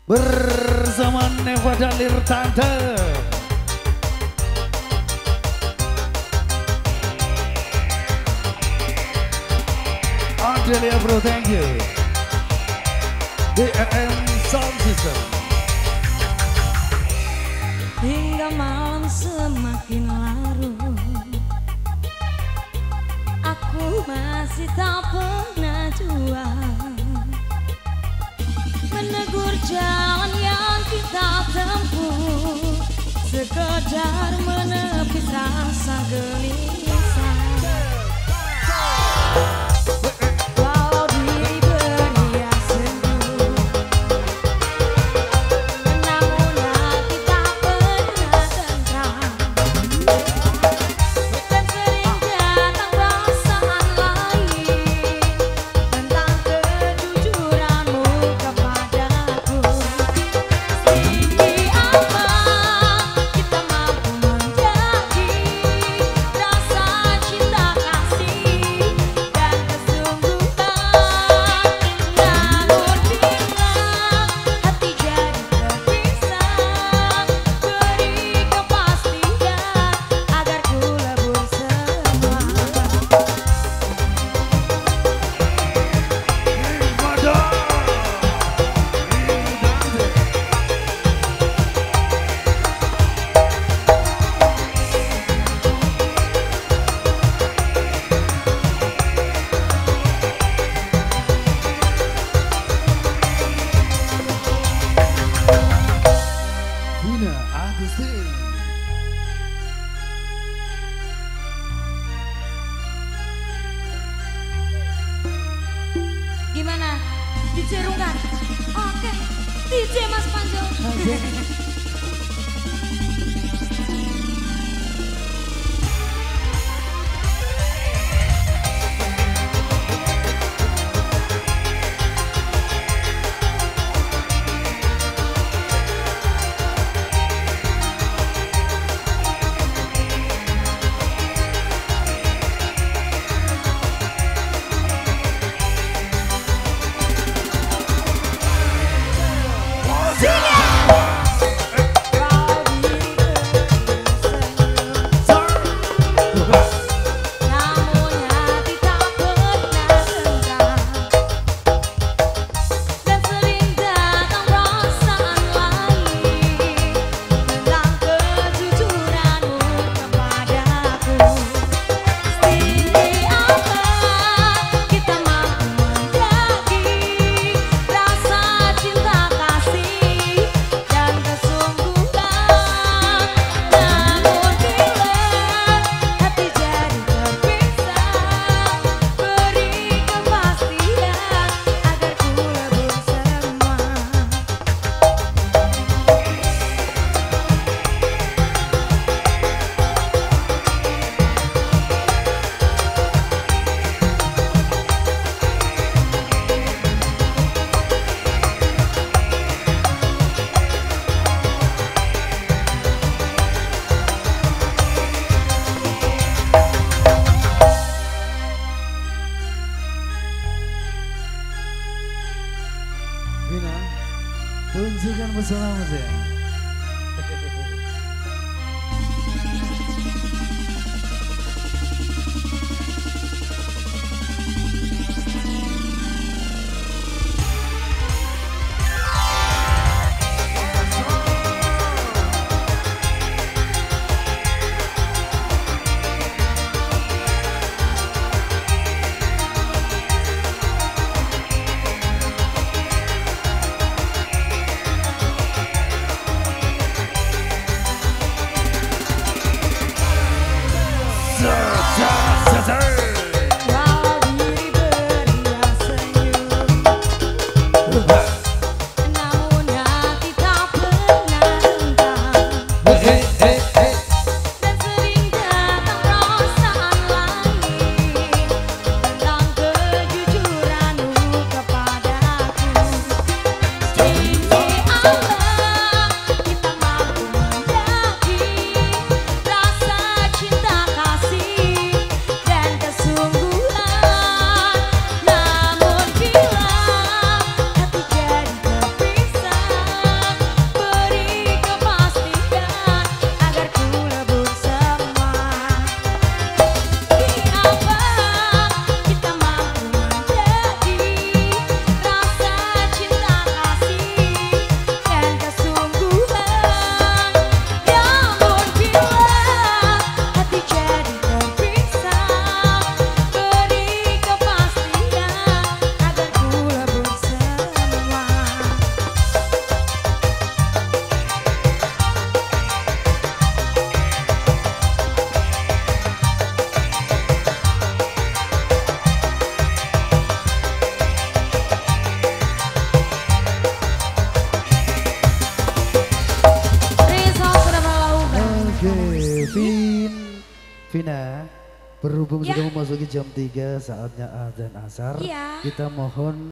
bersama Nevada Lirtante. Adelia bro, thank you. DRM Sound System. Hingga malam semakin larut, aku masih tak pernah jua menegur jalan yang kita tempuh, sekedar menepis rasa gelisah. Walau diberi senyum, namun hati tak pernah tenang, dan sering datang perasaan lain tentang kejujuranmu kepadaku. Tinggi apa kita mampu menjadi rasa cinta kasih dan kesungguhan, namun bila hati jadi terpisah, beri kepastian agar ku lebur semua. Vina Agustin. Gimana? DJ Rungkat? Oke, DJ Mas Panjo. Namun hati tak pernah tenang, dan sering datang perasaan lain tentang kejujuranmu kepadaku. Tinggi apa kita mampu menjadi rasa cinta kasih dan kesungguhan, namun bila hati jadi terpisah, beri kepastian agar ku lebur semua. Vina, tunjukkan pesona Mas ya. Vina, berhubung Ya. sudah memasuki jam 3 saatnya adzan asar, Iya. kita mohon